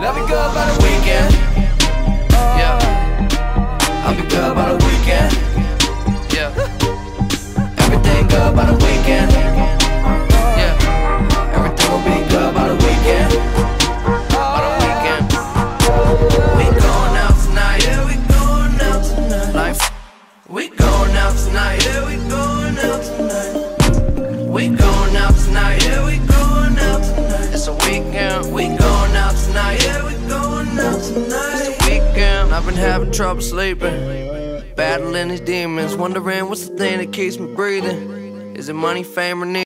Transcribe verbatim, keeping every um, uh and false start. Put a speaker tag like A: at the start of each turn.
A: I'll be good by the weekend. Yeah, I'll be good by the weekend. Yeah, everything good by the weekend. Yeah, everything will be good by the weekend. By the weekend. We going out tonight. Yeah, we going out tonight. Life. We going out tonight. Yeah, we going out tonight. We going out tonight. Yeah, we going out tonight. It's a weekend. We going out tonight. Yeah, we going out tonight. It's a weekend. I've been having trouble sleeping, battling these demons, wondering what's the thing that keeps me breathing. Is it money, fame, or need?